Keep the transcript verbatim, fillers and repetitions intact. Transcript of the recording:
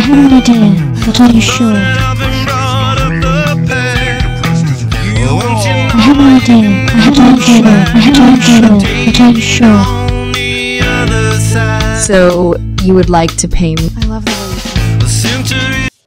have an idea, but are you sure? I have an idea, I have an idea, I have an idea, but are you sure? So, you would like to pay me? I love the way you think.